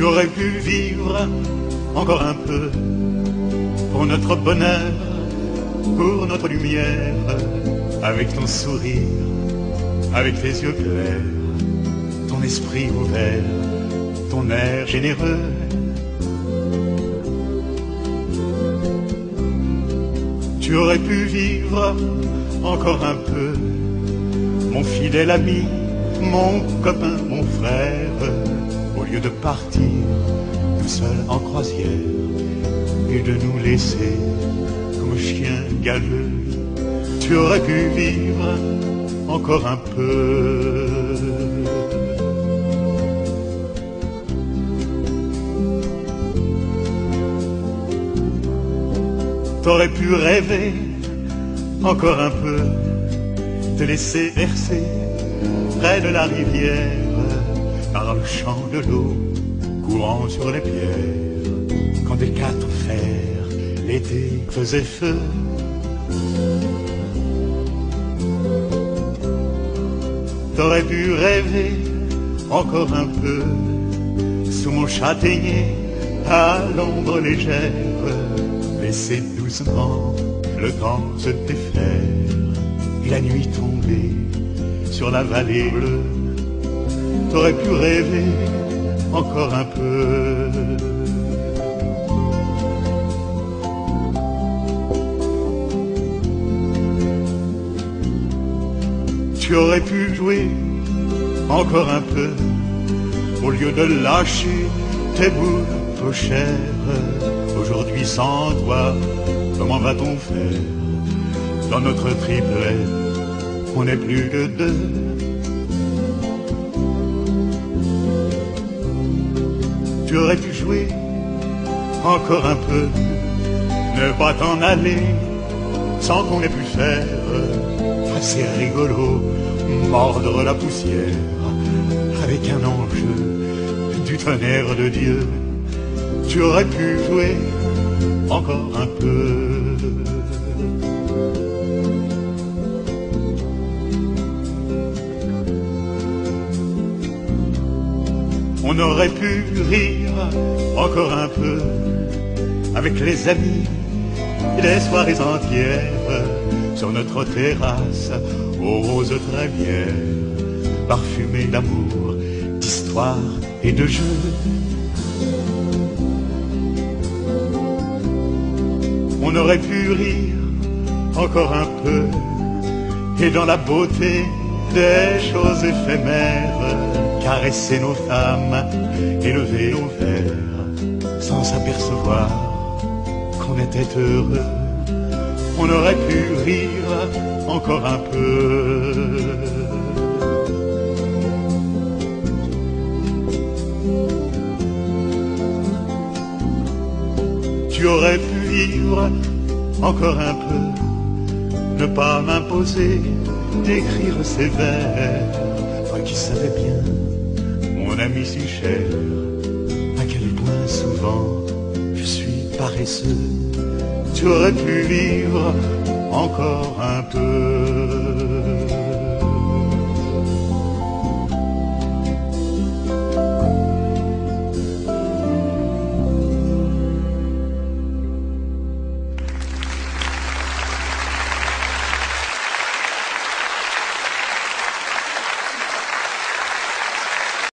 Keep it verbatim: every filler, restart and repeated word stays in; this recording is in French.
aurais pu vivre encore un peu pour notre bonheur, pour notre lumière, avec ton sourire, avec tes yeux clairs, ton esprit ouvert, ton air généreux. Tu aurais pu vivre encore un peu, mon fidèle ami, mon copain, mon frère, au lieu de partir tout seul en croisière et de nous laisser comme chiens galeux. Tu aurais pu vivre encore un peu. T'aurais pu rêver encore un peu, te laisser bercer près de la rivière, par le chant de l'eau courant sur les pierres, quand des quatre fers l'été faisait feu. T'aurais pu rêver encore un peu, sous mon châtaignier, à l'ombre légère, laisser doucement le temps se défaire, et la nuit tomber sur la vallée bleue. T'aurais pu rêver encore un peu. Tu aurais pu jouer encore un peu, au lieu de lâcher tes boules trop chères. Aujourd'hui sans toi, comment va-t-on faire? Dans notre triplet, on n'est plus que deux. Tu aurais pu jouer encore un peu, ne pas t'en aller sans qu'on ait pu faire. C'est rigolo, mordre la poussière avec un enjeu du tonnerre de Dieu. Tu aurais pu jouer encore un peu. On aurait pu rire encore un peu avec les amis et les soirées entières sur notre terrasse aux roses trémières, parfumées d'amour, d'histoire et de jeu. On aurait pu rire encore un peu, et dans la beauté des choses éphémères, caresser nos femmes, élever nos verres, sans s'apercevoir qu'on était heureux. On aurait pu rire encore un peu. Tu aurais pu vivre encore un peu, ne pas m'imposer d'écrire ces vers. Toi qui savais bien, mon ami si cher, à quel point souvent je suis paresseux. Tu aurais pu vivre encore un peu.